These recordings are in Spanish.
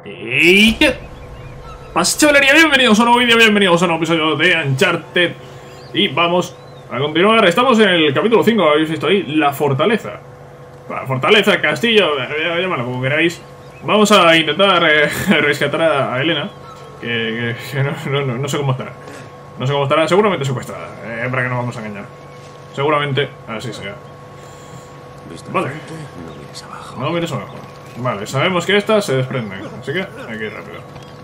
¿Y qué pasa, chavalería? Bienvenidos a un nuevo vídeo, bienvenidos a un nuevo episodio de Uncharted. Y vamos a continuar. Estamos en el capítulo 5, habéis visto ahí, la fortaleza. La fortaleza, el castillo, llámalo como queráis. Vamos a intentar rescatar a Elena, que no sé cómo estará. No sé cómo estará, seguramente secuestrada, para que no vamos a engañar. Seguramente así sea. Vale. No mires abajo. No mires abajo. Vale, sabemos que estas se desprenden, así que hay que ir rápido.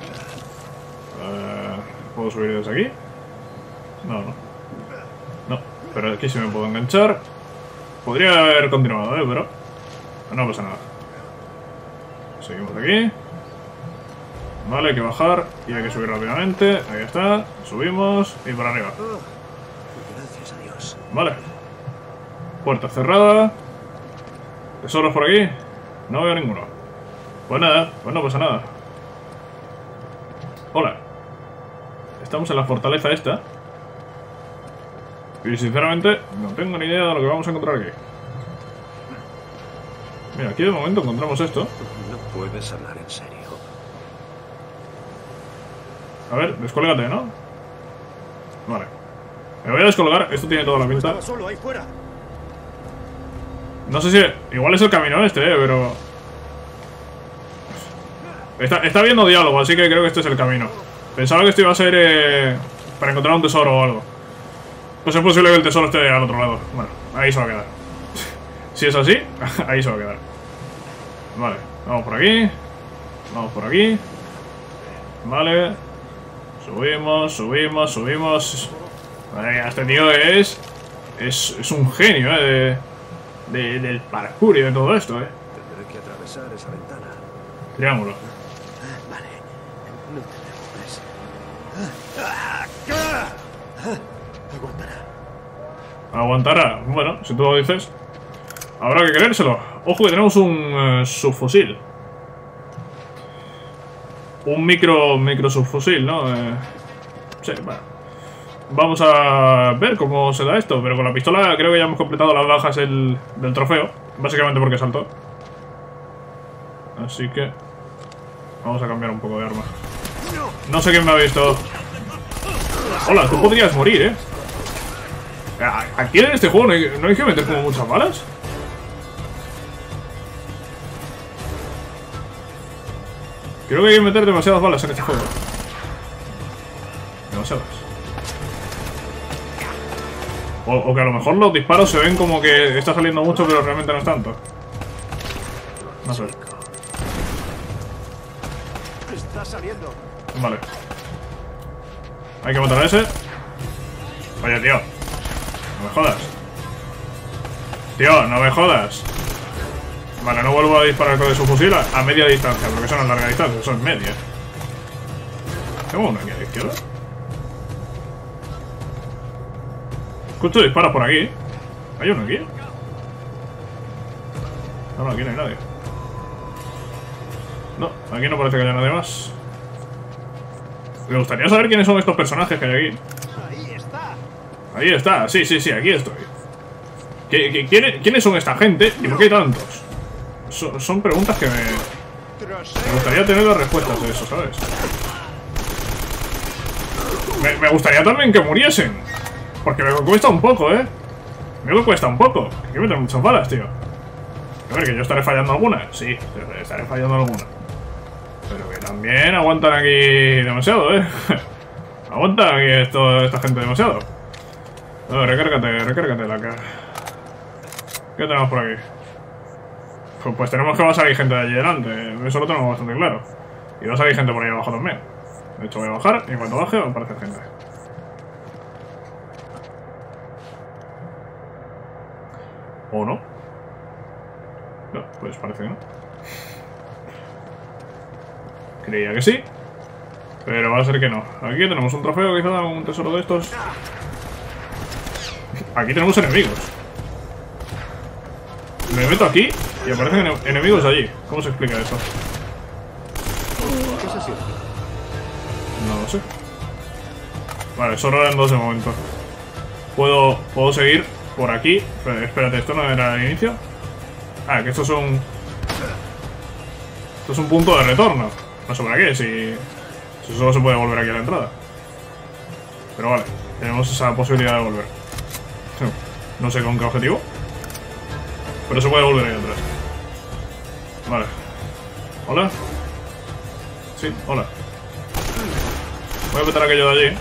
¿Puedo subir desde aquí? No, pero aquí sí me puedo enganchar. Podría haber continuado, pero no pasa nada. Seguimos aquí. Vale, hay que bajar y hay que subir rápidamente. Ahí está, subimos y para arriba. Gracias a Dios. Vale. Puerta cerrada. ¿Tesoros por aquí? No veo ninguno. Pues nada, pues no pasa nada. Hola. Estamos en la fortaleza esta. Y sinceramente no tengo ni idea de lo que vamos a encontrar aquí. Mira, aquí de momento encontramos esto. No puedes hablar en serio. A ver, descolgate, ¿no? Vale. Me voy a descolgar, esto tiene toda la pinta. Estaba solo ahí fuera. No sé si... Igual es el camino este, pero... Está viendo diálogo, así que creo que este es el camino. Pensaba que esto iba a ser para encontrar un tesoro o algo. Pues es posible que el tesoro esté al otro lado. Bueno, ahí se va a quedar. Si es así, ahí se va a quedar. Vale, vamos por aquí. Vamos por aquí. Vale. Subimos, subimos, subimos. Vale, este tío es un genio, del parkour y de todo esto, Tendré que atravesar esa ventana. Triángulo. Vale. No te preocupes. Aguantará. Aguantará. Bueno, si tú lo dices. Habrá que creérselo. Ojo que tenemos un subfusil. Un micro subfusil, ¿no? Sí, bueno. Vamos a ver cómo se da esto. Pero con la pistola creo que ya hemos completado las bajas del trofeo. Básicamente porque saltó. Así que... Vamos a cambiar un poco de arma. No sé quién me ha visto. Hola, tú podrías morir, Aquí en este juego no hay que meter como muchas balas. Creo que hay que meter demasiadas balas en este juego. Demasiadas. O que a lo mejor los disparos se ven como que está saliendo mucho, pero realmente no es tanto. No sé. Está saliendo. Vale. Hay que matar a ese. Oye, tío. No me jodas. Tío, no me jodas. Vale, no vuelvo a disparar con su fusil a media distancia, porque eso no es larga distancia, eso es media. ¿Tengo uno aquí a la izquierda? Escucho disparos por aquí. ¿Hay uno aquí? No, aquí no hay nadie. No, aquí no parece que haya nadie más. Me gustaría saber quiénes son estos personajes que hay aquí. Ahí está. Ahí está, sí, aquí estoy. ¿Quiénes son esta gente y por qué hay tantos? Son preguntas que me gustaría tener las respuestas de eso, ¿sabes? Me gustaría también que muriesen. Porque me cuesta un poco, Me cuesta un poco. Hay que meter muchas balas, tío. A ver, que yo estaré fallando alguna. Sí, estaré fallando alguna. Pero que también aguantan aquí demasiado, Aguantan aquí esta gente demasiado. No, recárgate la cara. ¿Qué tenemos por aquí? Pues tenemos que va a salir gente de allí delante. Eso lo tenemos bastante claro. Y va a salir gente por ahí abajo también. De hecho voy a bajar y cuando baje va a aparecer gente. ¿O no? No, pues parece que no. Creía que sí. Pero va a ser que no. Aquí tenemos un trofeo, quizá un tesoro de estos. Aquí tenemos enemigos. Me meto aquí y aparecen enemigos allí. ¿Cómo se explica eso? ¿Qué se siente? No lo sé. Vale, solo eran dos de momento. Puedo seguir por aquí. Espérate, ¿esto no era el inicio? Ah, que esto es un punto de retorno. paso por aquí, si solo se puede volver aquí a la entrada. Pero vale, tenemos esa posibilidad de volver. No sé con qué objetivo, pero se puede volver ahí atrás. Vale. Hola. Sí, hola. Voy a petar aquello de allí.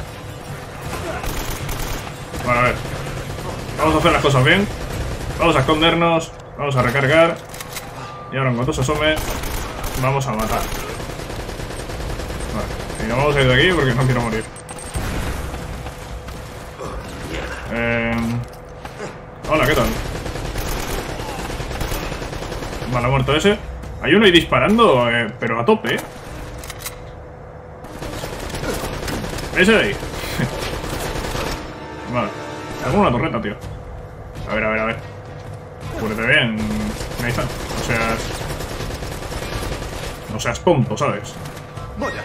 Vale, a ver. Vamos a hacer las cosas bien. Vamos a escondernos. Vamos a recargar. Y ahora en cuanto se asome, vamos a matar. Vale. Y nos vamos a ir de aquí porque no quiero morir. Hola, ¿qué tal? Vale, ha muerto ese. Hay uno ahí disparando, pero a tope, Ese de ahí. Vale. Tengo una torreta, tío. A ver, a ver, a ver. Cúbrete bien, Nathan. No seas tonto, ¿sabes? Vaya.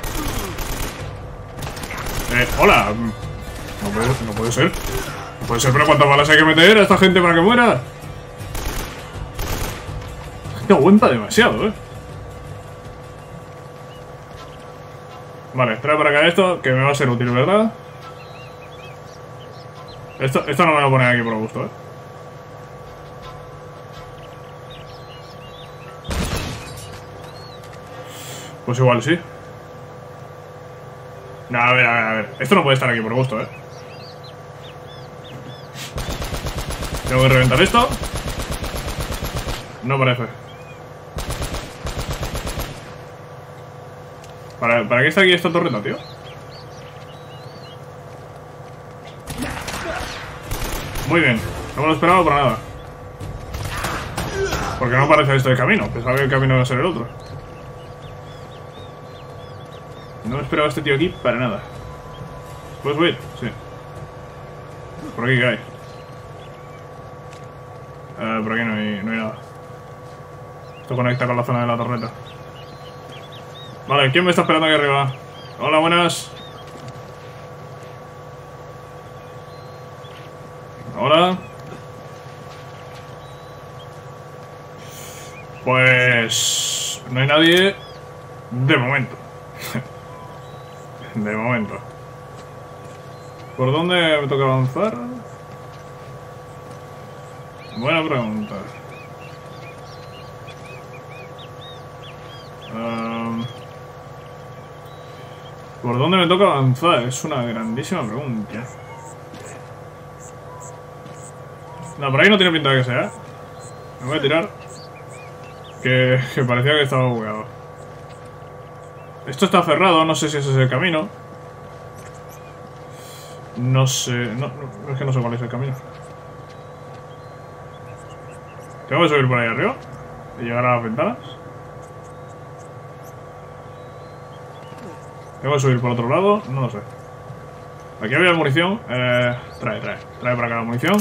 Hola. No puede ser. No puede ser, pero ¿cuántas balas hay que meter a esta gente para que muera? La gente aguanta demasiado, Vale, trae para acá esto, que me va a ser útil, ¿verdad? Esto no me lo voy a poner aquí por gusto, Pues igual sí. No, a ver, a ver, a ver. Esto no puede estar aquí por gusto, Tengo que reventar esto. No parece. ¿Para qué está aquí esta torreta, tío? Muy bien. No me lo esperaba para nada. Porque no parece esto el camino. Pensaba que el camino iba a ser el otro. No me esperaba a este tío aquí para nada. ¿Puedes subir? Sí. Por aquí que hay. Por aquí no hay nada. Esto conecta con la zona de la torreta. Vale, ¿quién me está esperando aquí arriba? Hola, buenas. Hola. Pues... no hay nadie... de momento. De momento. ¿Por dónde me toca avanzar? Buena pregunta. ¿Por dónde me toca avanzar? Es una grandísima pregunta. No, por ahí no tiene pinta de que sea. Me voy a tirar. Que parecía que estaba bugueado. Esto está cerrado, no sé si ese es el camino. No sé... No, es que no sé cuál es el camino. Tengo que subir por ahí arriba y llegar a las ventanas. Tengo que subir por otro lado, no lo sé. Aquí había munición. Trae para acá la munición.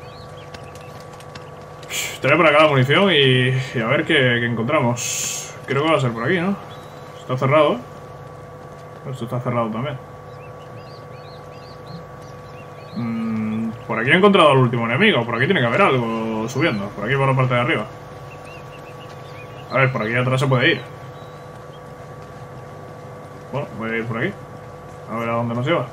Trae para acá la munición y a ver qué encontramos. Creo que va a ser por aquí, ¿no? Está cerrado, Esto está cerrado también. Por aquí he encontrado al último enemigo. Por aquí tiene que haber algo subiendo. Por aquí por la parte de arriba. A ver, por aquí atrás se puede ir. Bueno, voy a ir por aquí. A ver a dónde nos lleva.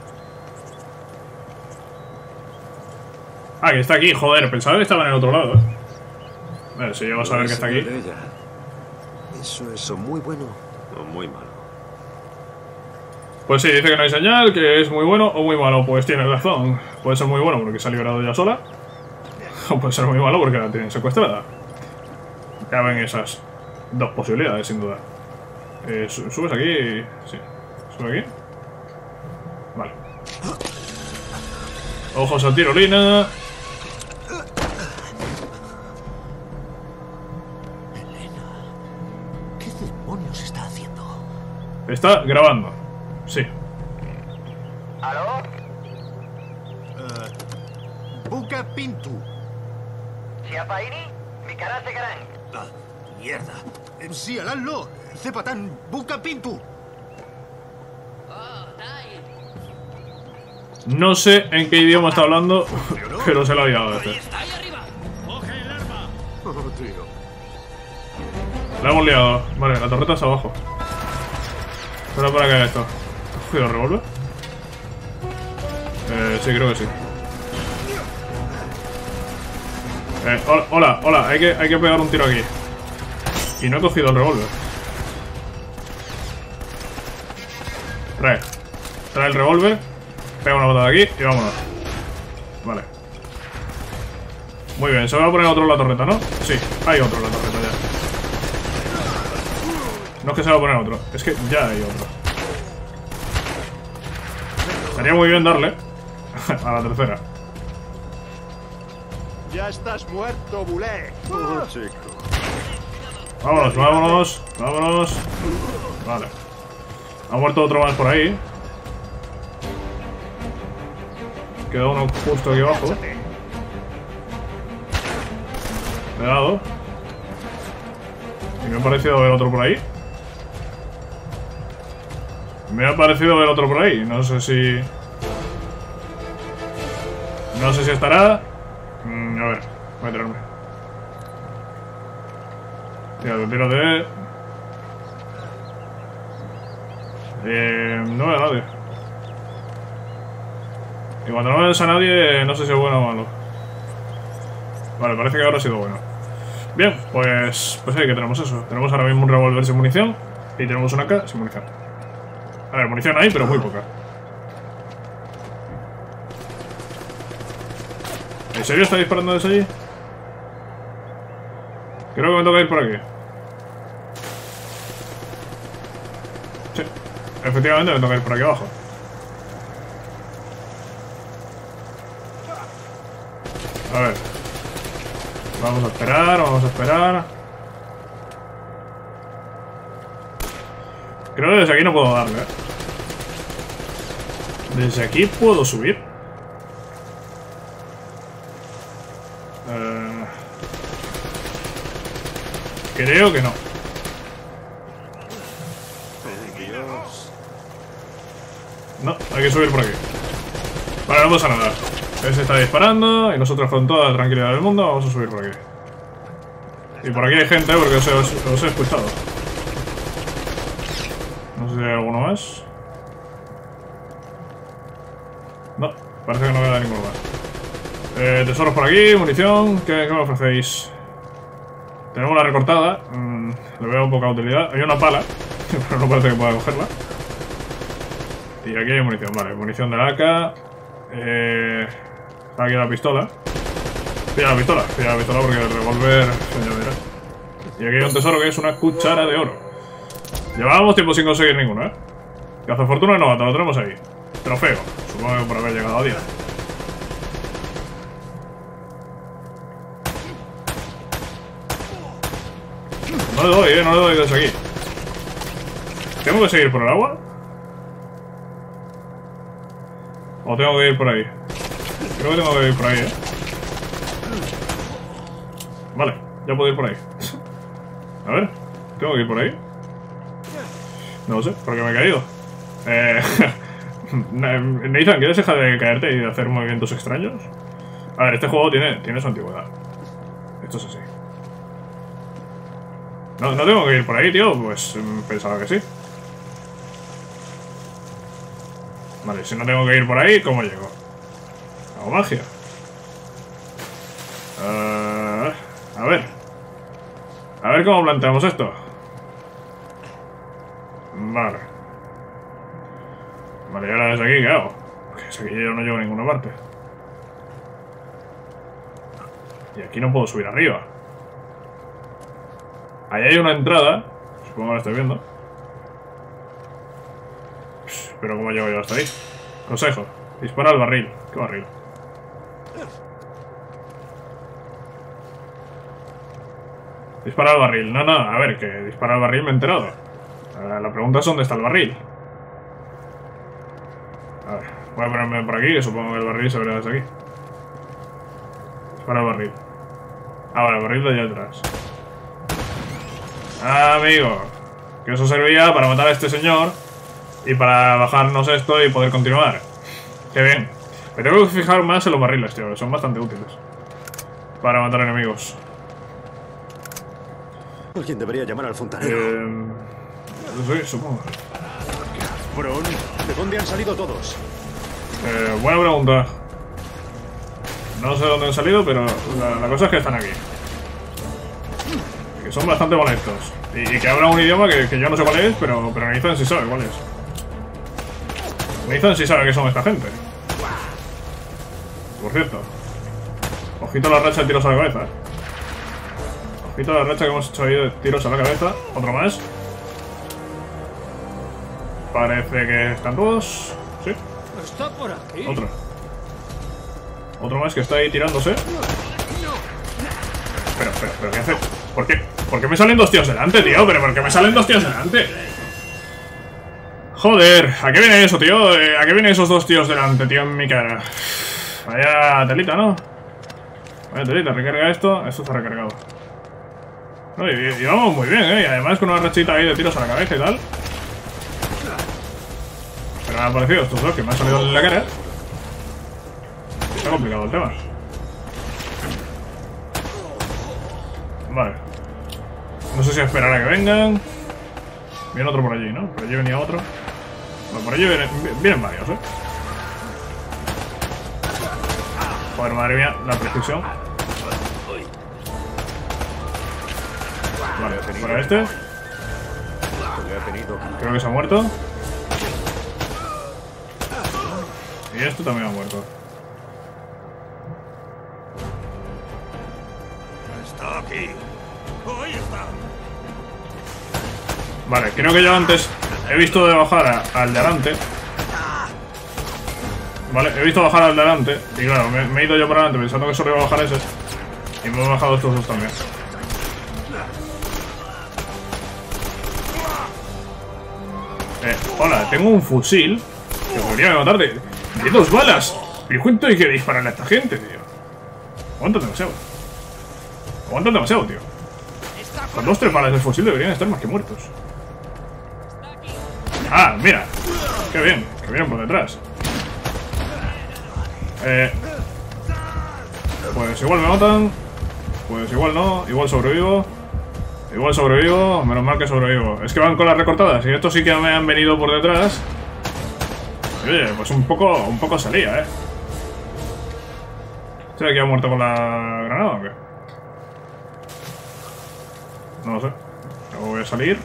Ah, que está aquí, joder. Pensaba que estaba en el otro lado, A ver, si llego a saber que está aquí. ¿Eso es o muy bueno o muy malo? Pues sí, dice que no hay señal, que es muy bueno o muy malo. Pues tiene razón. Puede ser muy bueno porque se ha liberado ya sola. O puede ser muy malo porque la tienen secuestrada. Caben esas dos posibilidades, sin duda. ¿Subes aquí? Sí. ¿Sube aquí? Vale. Ojos a tirolina. ¿Qué demonios está haciendo? Está grabando. Sí. ¿Aló? Buka Pintu. Siapa ini? Bicara sekarang. Ah, mierda. Sí, Alan Cepatán, Buka Pintu. No sé en qué idioma está hablando, pero se lo ha liado este. ¡Está ahí arriba! ¡Coge el arma! Oh, tío. La hemos liado. Vale, la torreta está abajo. Solo para que esto. ¿Has cogido el revólver? Sí, creo que sí. Hola, hay que pegar un tiro aquí. Y no he cogido el revólver. Trae el revólver. Pega una patada aquí y vámonos. Vale. Muy bien, se va a poner otro en la torreta, ¿no? Sí, hay otro en la torreta ya. No es que se va a poner otro, es que ya hay otro. Estaría muy bien darle a la tercera. Ya estás muerto, Bulé. Oh, chico. Vámonos. Vale. Ha muerto otro más por ahí. Queda uno justo aquí abajo. Le he dado. Y me ha parecido ver otro por ahí. No sé si... estará. A ver, voy a tirarme. Tírate. No veo a nadie. Y cuando no ves a nadie, no sé si es bueno o malo. Vale, parece que ahora ha sido bueno. Bien, pues ahí que tenemos eso. Tenemos ahora mismo un revólver sin munición. Y tenemos una AK sin munición. A ver, munición hay, pero muy poca. ¿En serio está disparando desde allí? Creo que me toca ir por aquí. Sí, efectivamente me toca ir por aquí abajo. A ver. Vamos a esperar. Creo que desde aquí no puedo darle, Desde aquí puedo subir. Creo que no. No, hay que subir por aquí. Vale, no pasa nada. Él se está disparando y nosotros con toda la tranquilidad del mundo vamos a subir por aquí. Y por aquí hay gente porque os he escuchado. No sé si hay alguno más. No, parece que no queda ninguno más. Tesoros por aquí, munición. ¿Qué me ofrecéis? Tenemos la recortada. Le veo poca utilidad. Hay una pala, pero no parece que pueda cogerla. Y aquí hay munición, vale. Munición de la AK. Aquí la pistola. Pilla la pistola porque el revólver se añadirá. Y aquí hay un tesoro que es una cuchara de oro. Llevábamos tiempo sin conseguir ninguno, Cazafortuna de novato, lo tenemos ahí. Trofeo, supongo que por haber llegado a día. No le doy desde aquí. ¿Tengo que seguir por el agua? ¿O tengo que ir por ahí? Creo que tengo que ir por ahí, Vale, ya puedo ir por ahí. A ver, ¿tengo que ir por ahí? No lo sé, porque me he caído. Nathan, ¿quieres dejar de caerte y de hacer movimientos extraños? A ver, este juego tiene su antigüedad. Esto es así. No tengo que ir por ahí, tío. Pues pensaba que sí. Vale, si no tengo que ir por ahí, ¿cómo llego? Hago magia. A ver cómo planteamos esto. Vale. Vale, y ahora desde aquí, ¿qué hago? Porque desde aquí yo no llego a ninguna parte. Y aquí no puedo subir arriba. Ahí hay una entrada. Supongo que la estoy viendo. Pero ¿cómo llego yo hasta ahí? Consejo. Dispara al barril. ¿Qué barril? Dispara al barril. No, a ver, que dispara al barril me he enterado. La pregunta es ¿dónde está el barril? A ver, voy a ponerme por aquí, que supongo que el barril se verá desde aquí. Dispara al barril. Ah, vale, el barril de allá atrás. Ah, amigo. Que eso servía para matar a este señor y para bajarnos esto y poder continuar. Qué bien. Me tengo que fijar más en los barriles, tío, que son bastante útiles para matar enemigos. Alguien debería llamar al fontanero. Sí, supongo. Bron, ¿de dónde han salido todos? Buena pregunta. No sé dónde han salido, pero la cosa es que están aquí. Que son bastante molestos. Y que hablan un idioma que yo no sé cuál es, pero Nathan sí sabe cuál es. Nathan sí sabe que son esta gente. Por cierto. Ojito a la racha de tiros a la cabeza. Ojito a la racha que hemos hecho ahí de tiros a la cabeza. Otro más. Parece que están todos. Sí. Está por aquí. Otro. Otro más que está ahí tirándose. Pero, ¿qué hace? ¿Por qué? ¿Por qué me salen dos tíos delante, tío? ¿Pero por qué me salen dos tíos delante? Joder, ¿a qué viene eso, tío? ¿A qué vienen esos dos tíos delante, tío, en mi cara? Vaya telita, ¿no? Vaya telita, recarga esto. Esto está recargado. No, y vamos muy bien, ¿eh? Y además con una rachita ahí de tiros a la cabeza y tal. Pero me han aparecido estos dos que me han salido en la cara. Está complicado el tema. Vale. No sé si esperar a que vengan. Viene otro por allí, ¿no? Por allí venía otro. Bueno, por allí vienen varios, ¿eh? Joder, madre mía, la precisión. Vale, fuera este. Creo que se ha muerto. Y este también ha muerto. Está aquí. Ahí está. Vale, creo que yo antes he visto de bajar al de adelante. Vale, he visto bajar al de adelante. Y claro, me he ido yo para adelante pensando que solo iba a bajar ese. Y me he bajado estos dos también. Hola, tengo un fusil que podría matar de 2 balas. ¿Y cuánto hay que dispararle a esta gente, tío? Aguanta demasiado. Aguanta demasiado, tío. Con 2-3 balas del fusil deberían estar más que muertos. Ah, mira. Qué bien, que vienen por detrás. Pues igual me matan. Pues igual no, igual sobrevivo. Igual sobrevivo, menos mal que sobrevivo. Es que van con las recortadas y estos sí que me han venido por detrás. Y oye, pues un poco salía, ¿Será que ha muerto con la granada o qué? No lo sé. Luego voy a salir.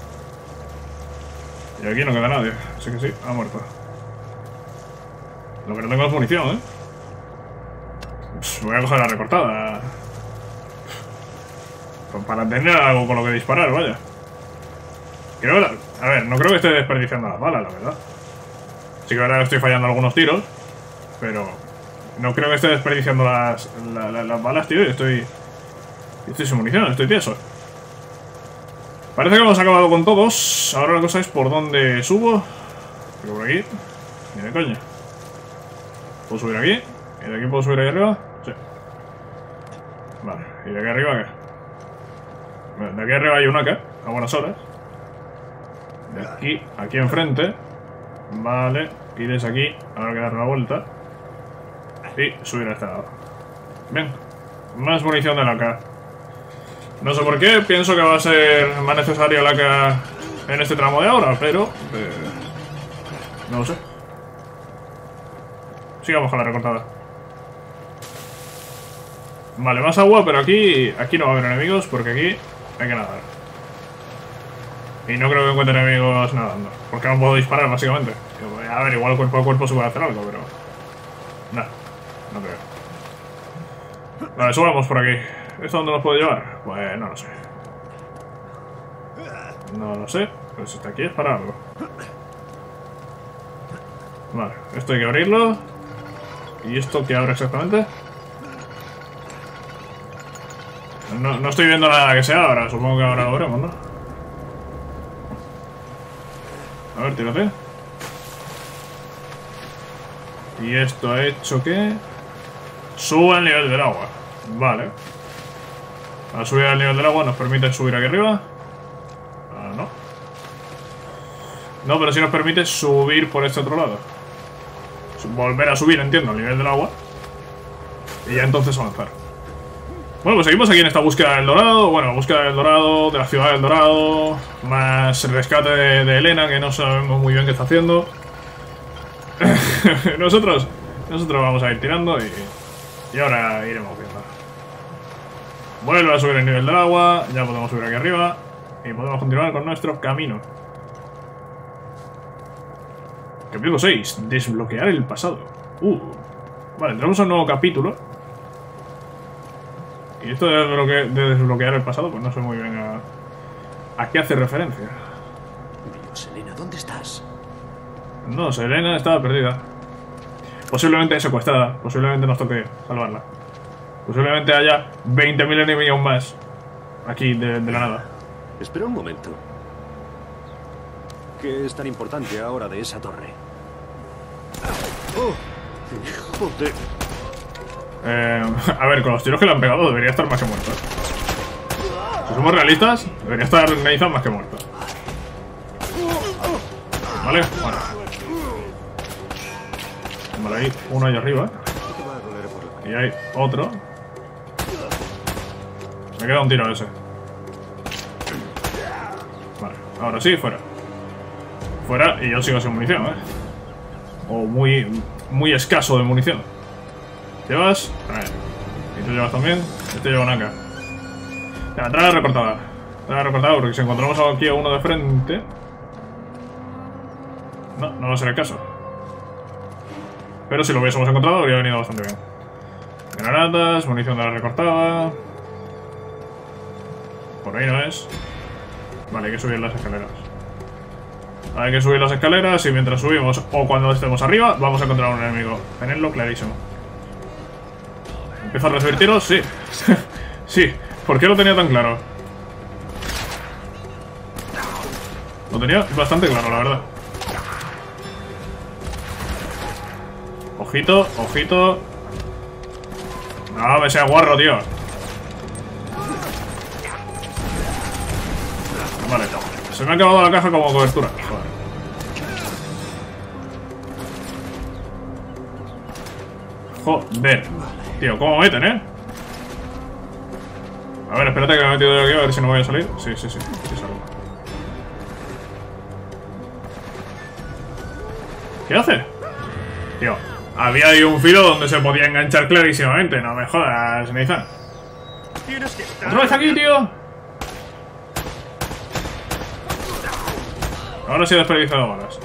Y aquí no queda nadie. Así que sí, ha muerto. Lo que no tengo es munición, Voy a coger la recortada. Para tener algo con lo que disparar, vaya. Creo que a ver, no creo que esté desperdiciando las balas, la verdad. Sí que ahora estoy fallando algunos tiros. Pero no creo que esté desperdiciando las balas, tío. Y estoy sin munición, estoy tieso. Parece que hemos acabado con todos. Ahora la cosa es por dónde subo. Pero por aquí. Ni de coña. ¿Puedo subir aquí? ¿Y de aquí puedo subir ahí arriba? Sí. Vale, ¿y de aquí arriba qué? De aquí arriba hay una acá, a buenas horas. De aquí enfrente. Vale, y desde aquí, ahora hay que dar la vuelta. Y subir a este lado. Bien, más munición de la AK. No sé por qué, pienso que va a ser más necesaria la AK en este tramo de ahora, pero... no lo sé. Sigamos con la recortada. Vale, más agua, pero aquí no va a haber enemigos porque aquí hay que nadar. Y no creo que encuentre enemigos nadando. Porque no puedo disparar, básicamente. A ver, igual cuerpo a cuerpo se puede hacer algo, pero... Nah, no creo. Vale, subamos por aquí. ¿Esto dónde nos puede llevar? Pues no lo sé. No lo sé. Pues si está aquí es para algo. Vale, esto hay que abrirlo. ¿Y esto qué abre exactamente? No estoy viendo nada que sea ahora, supongo que ahora lo veremos, ¿no? A ver, tírate. Y esto ha hecho que... suba el nivel del agua. Vale. Al subir el nivel del agua nos permite subir aquí arriba. Ah, no. No, pero sí nos permite subir por este otro lado. Volver a subir, entiendo, al nivel del agua. Y ya entonces avanzar. Bueno, pues seguimos aquí en esta búsqueda del Dorado. Bueno, búsqueda del Dorado, de la ciudad del Dorado. Más rescate de Elena, que no sabemos muy bien qué está haciendo. Nosotros vamos a ir tirando y ahora iremos viendo. Vuelve a subir el nivel del agua. Ya podemos subir aquí arriba. Y podemos continuar con nuestro camino. Capítulo 6. Desbloquear el pasado. Vale, entramos a un nuevo capítulo. Y esto de desbloquear el pasado, pues no sé muy bien a qué hace referencia. Dios, Elena, ¿dónde estás? No sé, Elena estaba perdida. Posiblemente secuestrada. Posiblemente nos toque salvarla. Posiblemente haya 20.000 enemigos más aquí de la nada. Espera un momento. ¿Qué es tan importante ahora de esa torre? ¡Oh! ¡Joder! A ver, con los tiros que le han pegado debería estar más que muerto. Si somos realistas, debería estar Nathan más que muerto. Vale, bueno. Vale, hay uno ahí arriba. Y hay otro. Me queda un tiro ese. Vale, ahora sí, fuera. Fuera y yo sigo sin munición, O muy escaso de munición. ¿Llevas? ¿Y tú llevas también? Este lleva una AK. Ya, trae recortada. Trae recortada porque si encontramos aquí a uno de frente... No va a ser el caso. Pero si lo hubiésemos encontrado habría venido bastante bien. Granadas, munición de la recortada... Por ahí no es. Vale, hay que subir las escaleras. Hay que subir las escaleras y mientras subimos o cuando estemos arriba vamos a encontrar un enemigo. Tenedlo clarísimo. ¿Empiezo a recibir tiros? Sí. Sí. ¿Por qué lo tenía tan claro? Lo tenía bastante claro, la verdad. Ojito, ojito. No me sea guarro, tío. Vale. Se me ha acabado la caja como cobertura. Joder. Tío, ¿cómo meten, A ver, espérate que me he metido yo aquí a ver si no voy a salir. Sí salgo. ¿Qué hace? Tío, había ahí un filo donde se podía enganchar clarísimamente. No me jodas, Nathan. ¿Otra vez aquí, tío? Ahora sí he desperdiciado balas.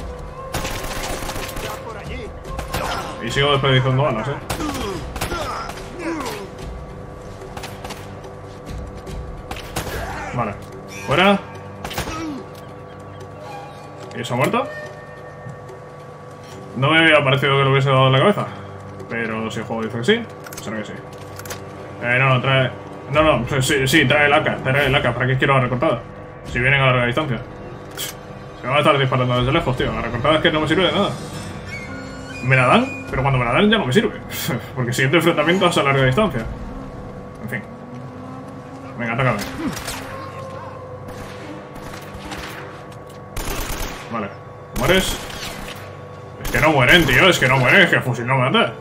Y sigo desperdiciando balas, Vale. Fuera. ¿Y eso ha muerto? No me había parecido que lo hubiese dado en la cabeza. Pero si el juego dice que sí, será que sí. No, trae... No, sí, trae el AK. Trae el AK. ¿Para qué quiero la recortada? Si vienen a larga distancia. Se van a estar disparando desde lejos, tío. La recortada es que no me sirve de nada. Me la dan, pero cuando me la dan ya no me sirve. Porque siguiente enfrentamiento es a larga distancia. En fin. Venga, atácame. Vale. ¿Mueres? Es que no mueren, tío. Es que no mueren. Es que el fusil no mata.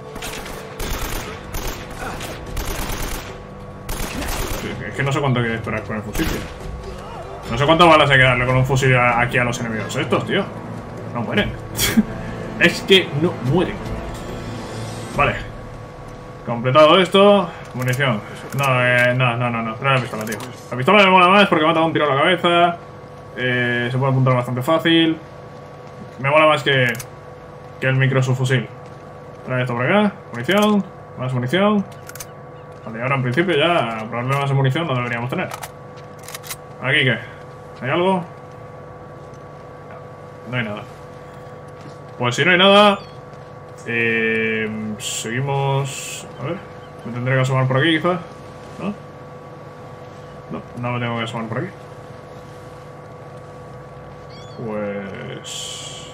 Es que no sé cuánto hay que esperar con el fusil, tío. No sé cuántas balas hay que darle con un fusil aquí a los enemigos estos, tío. No mueren. Es que no mueren. Vale. Completado esto. Munición. No. Trae la pistola, tío. La pistola me mola más porque me ha dado un tiro a la cabeza. Se puede apuntar bastante fácil. Me mola más que el micro subfusil. Trae esto por acá. Munición. Más munición. Vale, ahora en principio ya problemas de munición no deberíamos tener. ¿Aquí qué? ¿Hay algo? No hay nada. Pues si no hay nada... seguimos... A ver... Me tendré que asomar por aquí, quizás. ¿No? No me tengo que asomar por aquí. Pues...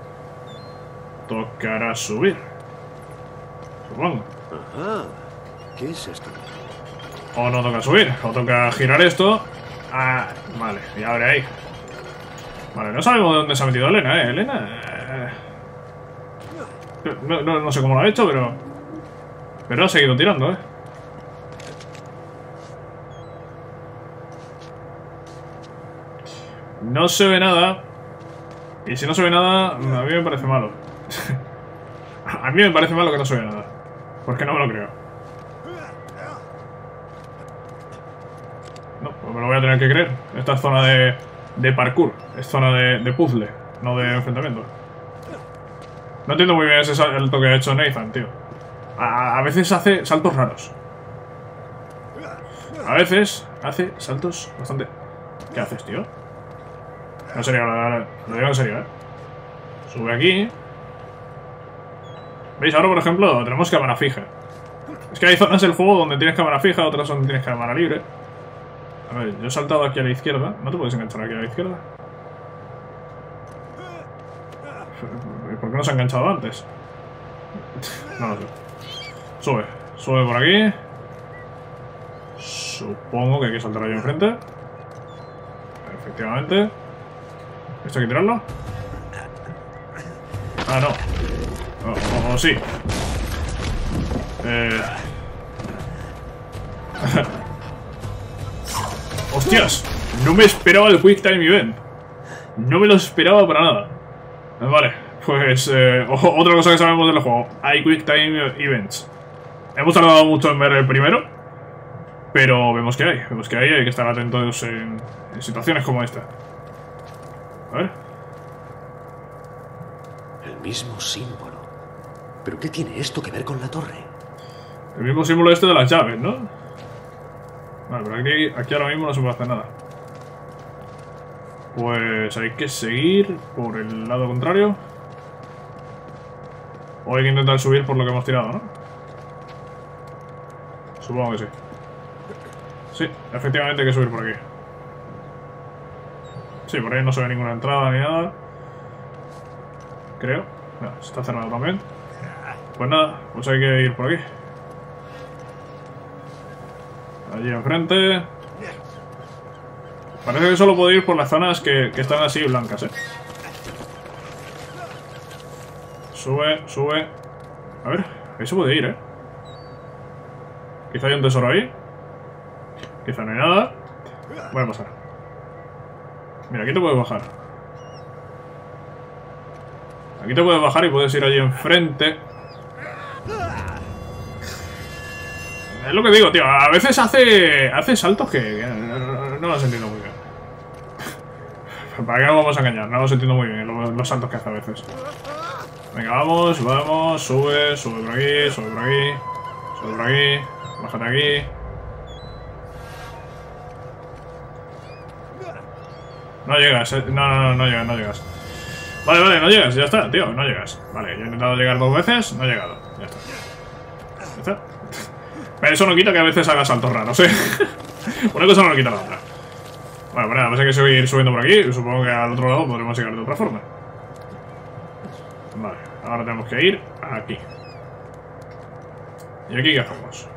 tocará subir. Supongo. Ajá. ¿Qué es esto? O no toca subir, o toca girar esto. Ah, vale, y abre ahí. Vale, no sabemos de dónde se ha metido Elena, Elena... No sé cómo lo ha hecho, pero ha seguido tirando, No se ve nada. Y si no se ve nada, a mí me parece malo. A mí me parece malo que no se vea nada. Porque no me lo creo. No, pues me lo voy a tener que creer. Esta es zona de parkour. Es zona de puzzle, no de enfrentamiento. No entiendo muy bien ese salto que ha hecho Nathan, tío. A veces hace saltos raros. A veces hace saltos bastante... ¿Qué haces, tío? No sería, lo digo en serio, ¿eh? Sube aquí. ¿Veis? Ahora, por ejemplo, tenemos cámara fija. Es que hay zonas del juego donde tienes cámara fija, otras donde tienes cámara libre. A ver, yo he saltado aquí a la izquierda. ¿No te puedes enganchar aquí a la izquierda? ¿Por qué no se ha enganchado antes? No lo sé. Sube. Sube por aquí. Supongo que hay que saltar ahí enfrente. Efectivamente. ¿Esto hay que tirarlo? Ah, no. O sí. ¡Hostias! No me esperaba el Quick Time Event. No me lo esperaba para nada. Vale, pues otra cosa que sabemos del juego. Hay Quick Time Events. Hemos tardado mucho en ver el primero, pero vemos que hay. Vemos que hay que estar atentos en situaciones como esta. A ver. El mismo símbolo. ¿Pero qué tiene esto que ver con la torre? El mismo símbolo este de las llaves, ¿no? Vale, pero aquí ahora mismo no se puede hacer nada. Pues hay que seguir por el lado contrario. O hay que intentar subir por lo que hemos tirado, ¿no? Supongo que sí. Sí, efectivamente hay que subir por aquí. Sí, por ahí no se ve ninguna entrada ni nada. Creo. No, está cerrado también. Pues nada, pues hay que ir por aquí. Allí enfrente. Parece que solo puedo ir por las zonas que están así blancas, ¿eh? Sube, sube. A ver, ahí se puede ir, ¿eh? Quizá hay un tesoro ahí. Quizá no hay nada. Voy a pasar. Mira, aquí te puedes bajar. Aquí te puedes bajar y puedes ir allí enfrente. Es lo que digo, tío. A veces hace saltos que no los entiendo muy bien. ¿Para qué nos vamos a engañar? No los entiendo muy bien los saltos que hace a veces. Venga, vamos, vamos. Sube, sube por aquí, sube por aquí. Sube por aquí. Bájate aquí. No llegas, no llegas, no llegas. Vale, vale, no llegas, ya está, tío, no llegas. Vale, yo he intentado llegar 2 veces, no he llegado. Ya está. Ya está. Pero eso no quita que a veces haga saltos raros, ¿eh? Una cosa no lo quita la otra. Bueno, pues nada, pues hay que seguir subiendo por aquí. Y supongo que al otro lado podremos llegar de otra forma. Vale, ahora tenemos que ir aquí. ¿Y aquí qué hacemos?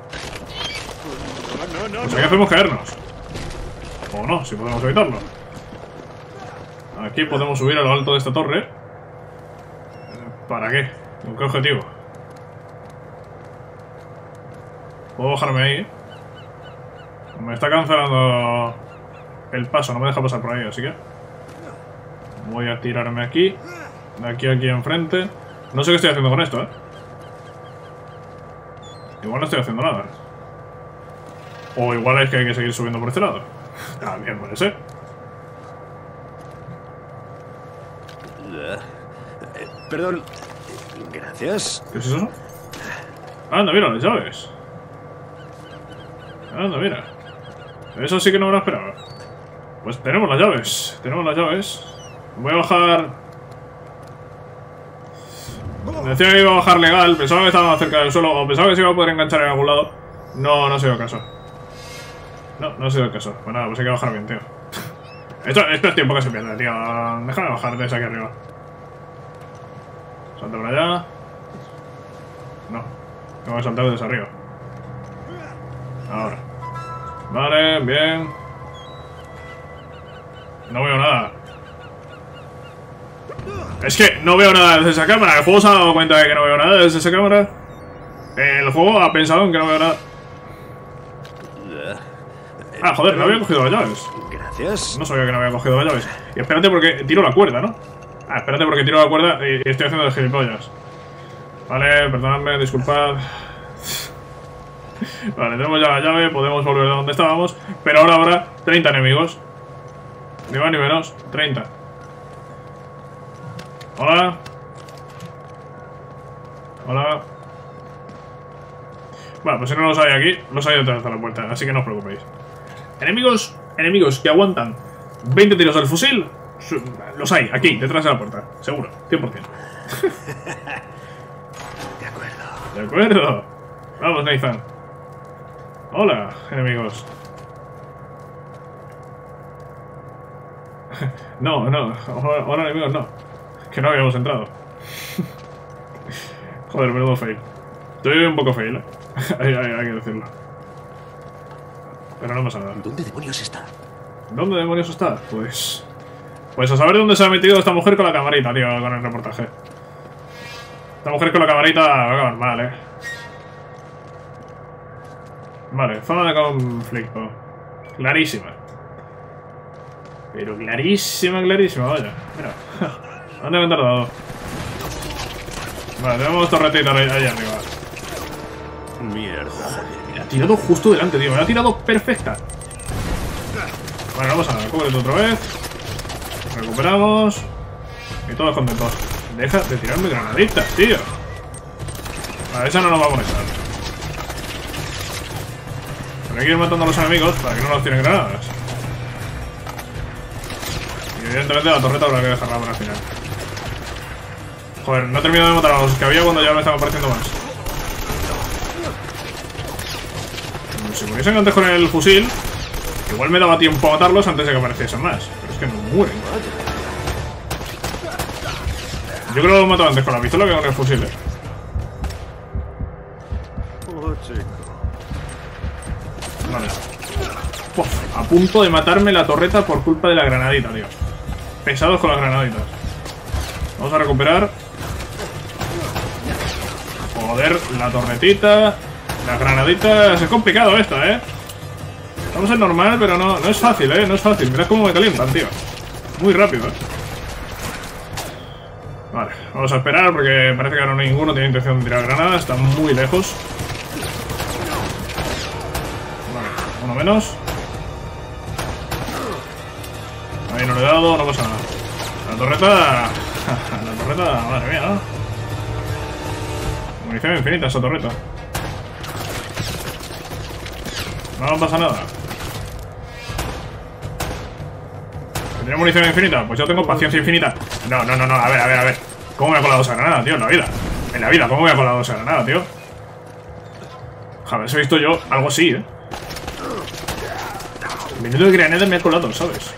Pues aquí hacemos caernos. O no, si podemos evitarlo. Aquí podemos subir a lo alto de esta torre. ¿Para qué? ¿Con qué objetivo? Puedo bajarme ahí. Me está cancelando el paso, no me deja pasar por ahí, así que voy a tirarme aquí. De aquí a aquí enfrente. No sé qué estoy haciendo con esto, ¿eh? Igual no estoy haciendo nada. O igual es que hay que seguir subiendo por este lado. También puede ser. Perdón. Gracias. ¿Qué es eso? Anda, mira, las llaves. Anda, mira. Eso sí que no me lo esperaba. Pues tenemos las llaves. Tenemos las llaves. Voy a bajar. Decía que iba a bajar legal. Pensaba que estaba más cerca del suelo. O pensaba que se iba a poder enganchar en algún lado. No, no ha sido el caso. No ha sido el caso. Pues nada, pues hay que bajar bien, tío. Esto es tiempo que se pierde, tío. Déjame bajar desde aquí arriba. Salta por allá. No. Tengo que saltar desde arriba. Ahora. Vale, bien. No veo nada. Es que no veo nada desde esa cámara. El juego se ha dado cuenta de que no veo nada desde esa cámara. El juego ha pensado en que no veo nada. Ah, joder, no había cogido las llaves. Gracias. No sabía que no había cogido las llaves. Y espérate porque tiro la cuerda, ¿no? Ah, espérate porque tiro la cuerda y estoy haciendo de gilipollas. Vale, perdonadme, disculpad. Vale, tenemos ya la llave, podemos volver a donde estábamos. Pero ahora habrá 30 enemigos. Ni más ni menos, 30. Hola. Hola. Bueno, pues si no los hay aquí, los hay detrás de la puerta, así que no os preocupéis. Enemigos que aguantan 20 tiros del fusil, los hay aquí, detrás de la puerta, seguro, 100%. De acuerdo. De acuerdo. Vamos, Nathan. Hola, enemigos. No, ahora enemigos no. Que no habíamos entrado. Joder, menudo fail. Estoy un poco fail, hay que decirlo. Pero no pasa nada. ¿Dónde demonios está? ¿Dónde demonios está? Pues a saber dónde se ha metido esta mujer con la camarita, tío, con el reportaje. Esta mujer con la camarita va a acabar mal, Vale, zona de conflicto. Clarísima. Pero clarísima, vaya. Mira. ¿Dónde me han tardado? Vale, tenemos torretita ahí arriba. Mierda. Me ha tirado justo delante, tío. Me la ha tirado perfecta. Bueno, no pasa nada. Cúbrete otra vez. Recuperamos. Y todos contentos. Deja de tirarme granaditas, tío. Vale, esa no nos va a molestar. Pero hay que ir matando a los enemigos para que no nos tiren granadas. Y evidentemente la torreta habrá que dejarla para el final. Joder, no he terminado de matar a los que había cuando ya me estaban apareciendo más. Si muriesen antes con el fusil, igual me daba tiempo a matarlos antes de que apareciesen más. Pero es que no mueren. Yo creo que lo he matado antes con la pistola que con el fusil, Oh, chico. Vale. Uf, a punto de matarme la torreta por culpa de la granadita, tío. Pesados con las granaditas. Vamos a recuperar. Joder, la torretita. Las granaditas. Es complicado esto, Vamos a ser normal, pero no es fácil, no es fácil. Mirad cómo me calientan, tío. Muy rápido, Vale, vamos a esperar porque parece que ahora ninguno tiene intención de tirar granadas. Están muy lejos. Vale, uno menos. Ahí no le he dado, no pasa nada. La torreta... La torreta... Madre mía, ¿no? Munición infinita esa torreta. No pasa nada. ¿Tiene munición infinita? Pues yo tengo paciencia infinita. No. A ver. ¿Cómo me ha colado esa granada, tío? En la vida, ¿cómo me ha colado esa granada, tío? Jamás he visto yo algo así, Menudo de granada me ha colado, ¿sabes?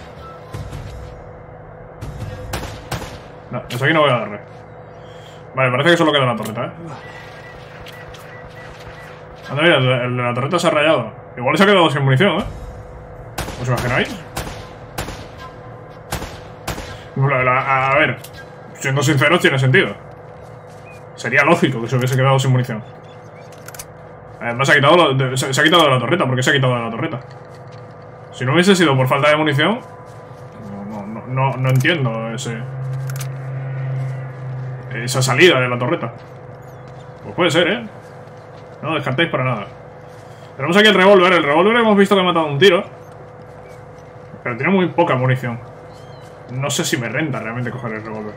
No, eso aquí no voy a darle. Vale, parece que solo queda una torreta, Anda, mira, el de la torreta se ha rayado. Igual se ha quedado sin munición, ¿Os imagináis? A ver, siendo sinceros, tiene sentido. Sería lógico que se hubiese quedado sin munición. Además, se ha quitado de la torreta. ¿Por qué se ha quitado de la torreta? Si no hubiese sido por falta de munición, no entiendo esa salida de la torreta. Pues puede ser, No descartéis para nada. Tenemos aquí el revólver. El revólver hemos visto que ha matado un tiro. Pero tiene muy poca munición. No sé si me renta realmente coger el revólver.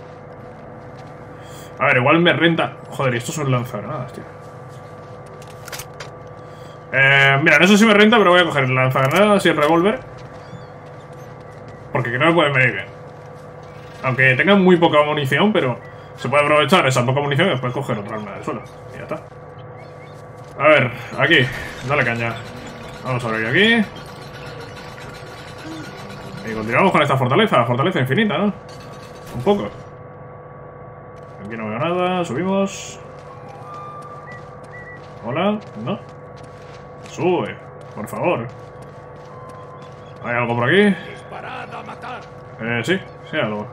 A ver, igual me renta... Joder, y estos son lanzagranadas, tío. Mira, no sé si me renta, pero voy a coger el lanzagranadas y el revólver. Porque no me pueden venir bien. Aunque tengan muy poca munición, pero se puede aprovechar esa poca munición y después coger otra arma del suelo. Y ya está. A ver, aquí. Dale caña. Vamos a ver aquí. Y continuamos con esta fortaleza infinita, ¿no? Un poco. Aquí no veo nada, subimos. Hola, no. Sube, por favor. ¿Hay algo por aquí? Disparad a matar. Sí algo.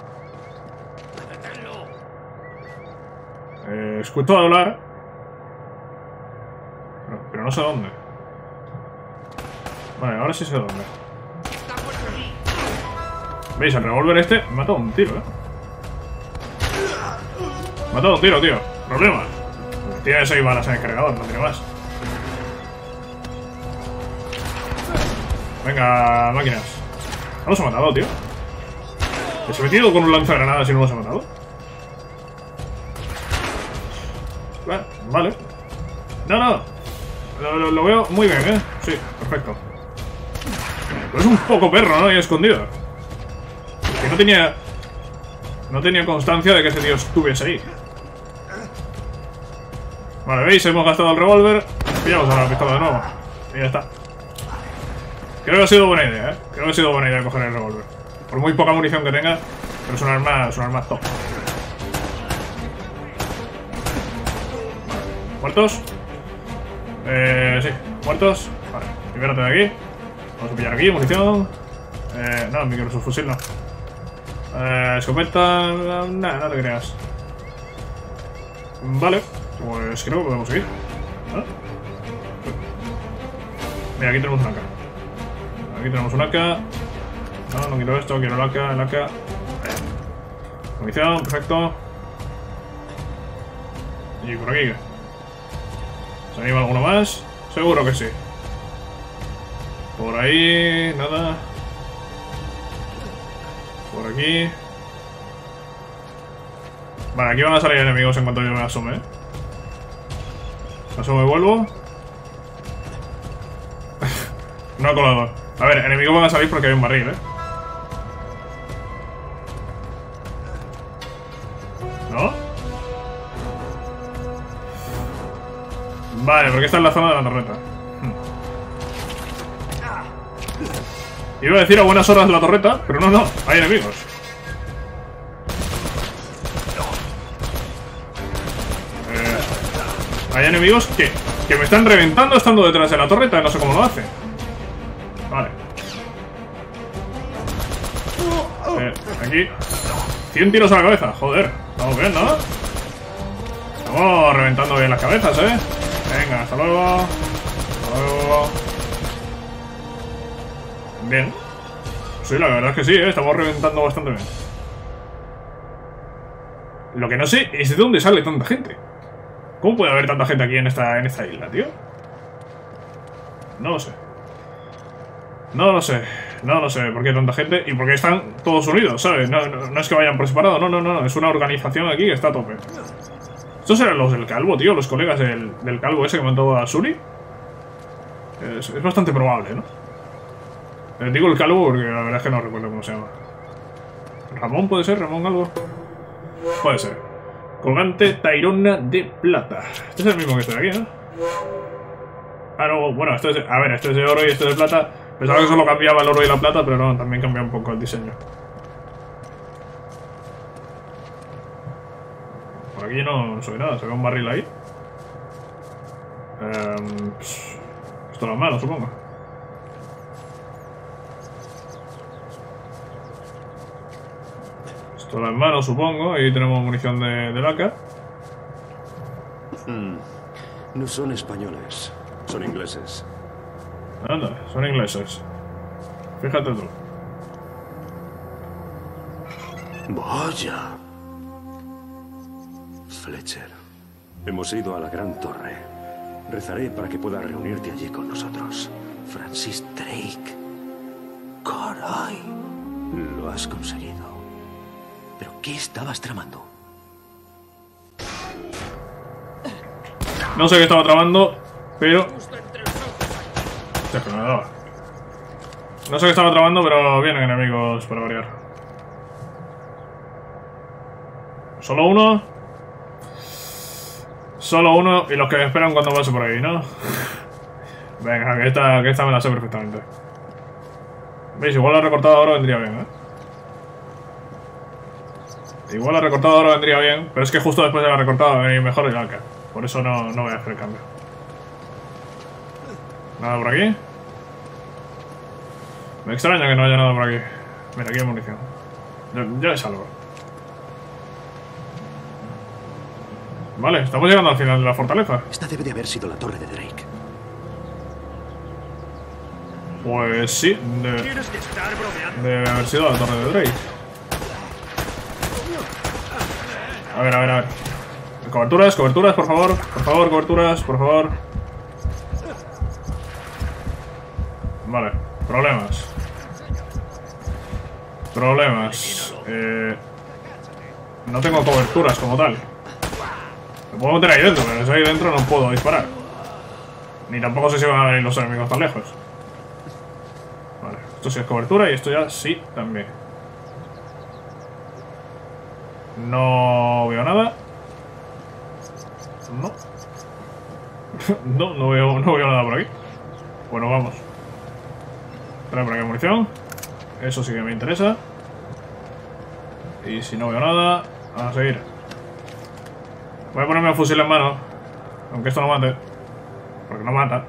Escucho hablar. Pero no sé dónde. Vale, ahora sí sé dónde. ¿Veis? El revólver este me ha matado un tiro, Me ha matado un tiro, tío. Problema. Tiene 6 balas en el cargador, no tiene más. Venga, máquinas. No los ha matado, tío. ¿Les he metido con un lanzagranadas y no los ha matado? Vale. No. Lo veo muy bien, Sí, perfecto. Pero es un poco perro, ¿no? Ahí escondido. Que no tenía constancia de que ese tío estuviese ahí. Vale, ¿veis? Hemos gastado el revólver. Pillamos ahora la pistola de nuevo. Y ya está. Creo que ha sido buena idea, Creo que ha sido buena idea coger el revólver. Por muy poca munición que tenga, pero es un arma top. ¿Muertos? Sí, muertos. Vale, libérate de aquí. Vamos a pillar aquí, munición. No, microfusil no. Escopeta. Nada, no te creas. Vale, pues creo que podemos seguir. ¿Ah? Mira, aquí tenemos una AK. Aquí tenemos un AK. No quiero esto, quiero el AK. Munición, perfecto. Y por aquí, ¿qué? ¿Se anima alguno más? Seguro que sí. Por ahí, nada. Por aquí. Vale, aquí van a salir enemigos en cuanto yo me asome, Me asumo y vuelvo. No ha colado. A ver, enemigos van a salir porque hay un barril, ¿No? Vale, porque esta es la zona de la torreta. Iba a decir a buenas horas la torreta, pero no, hay enemigos. Hay enemigos que me están reventando estando detrás de la torreta, no sé cómo lo hacen. Vale. Aquí 100 tiros a la cabeza, joder. Estamos bien, ¿no? Estamos reventando bien las cabezas, Venga, hasta luego. Hasta luego. Bien. Sí, la verdad es que sí, estamos reventando bastante bien. Lo que no sé es de dónde sale tanta gente. ¿Cómo puede haber tanta gente aquí en esta isla, tío? No lo sé. No lo sé por qué hay tanta gente y por qué están todos unidos, ¿sabes? No es que vayan por separado, no. Es una organización aquí que está a tope. ¿Estos eran los del calvo, tío? Los colegas del calvo ese que mató a Sully. Es bastante probable, ¿no? Digo el calvo porque la verdad es que no recuerdo cómo se llama. ¿Ramón puede ser? ¿Ramón algo? Puede ser. Colgante Tairona de plata. Este es el mismo que este de aquí, ¿no? Ah, no, bueno, esto es de oro y este es de plata. Pensaba que solo cambiaba el oro y la plata, pero no, también cambia un poco el diseño. Por aquí no soy nada, se ve un barril ahí. Esto es malo, supongo. Pistola en mano, supongo. Ahí tenemos munición de AK. No son españoles, son ingleses. Anda, son ingleses. Fíjate tú. Vaya. Fletcher, hemos ido a la Gran Torre. Rezaré para que puedas reunirte allí con nosotros. Francis Drake. Caray. Lo has conseguido. ¿Pero qué estabas tramando? No sé qué estaba tramando, pero... No sé qué estaba tramando, pero vienen enemigos para variar. ¿Solo uno? Solo uno y los que me esperan cuando pase por ahí, ¿no? Venga, que esta me la sé perfectamente. ¿Veis? Igual la recortada ahora vendría bien, Igual la recortada ahora vendría bien, pero es que justo después de la recortada va a venir mejor el AK. Por eso no voy a hacer el cambio. Nada por aquí. Me extraña que no haya nada por aquí. Mira, aquí hay munición. Ya es algo. Vale, estamos llegando al final de la fortaleza. Esta debe de haber sido la torre de Drake. Pues sí, Tienes que estar bromeando. debe haber sido la torre de Drake. A ver, a ver, a ver. Coberturas, coberturas, por favor. Por favor, coberturas, por favor. Vale, problemas. Problemas. No tengo coberturas como tal. Me puedo meter ahí dentro, pero si ahí dentro no puedo disparar. Ni tampoco sé si van a venir los enemigos tan lejos. Vale, esto sí es cobertura y esto ya sí también. No veo nada. No. No veo nada por aquí. Bueno, vamos. Trae por aquí munición. Eso sí que me interesa. Y si no veo nada, a seguir. Voy a ponerme el fusil en mano. Aunque esto no mate. Porque no mata.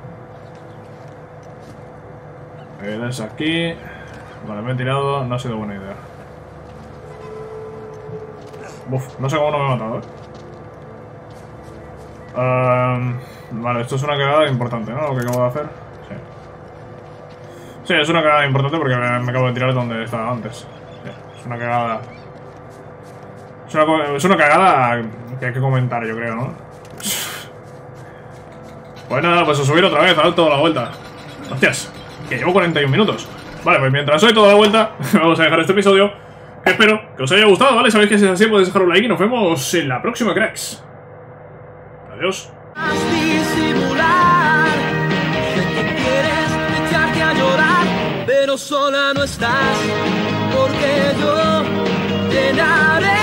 Desde aquí. Vale, me he tirado. No ha sido buena idea. Uf, no sé cómo no me he matado, vale, esto es una cagada importante, ¿no? Lo que acabo de hacer. Sí. Sí, es una cagada importante porque me acabo de tirar donde estaba antes. Sí, es una cagada. Es una cagada que hay que comentar, yo creo, ¿no? Pues nada, pues a subir otra vez, a dar toda la vuelta. Hostias, que llevo 41 minutos. Vale, pues mientras doy toda la vuelta, vamos a dejar este episodio. Espero que os haya gustado, ¿vale? Sabéis que si es así podéis dejar un like y nos vemos en la próxima, cracks. Adiós. Disimular, sé que quieres echarte a llorar, pero sola no estás, porque yo llenaré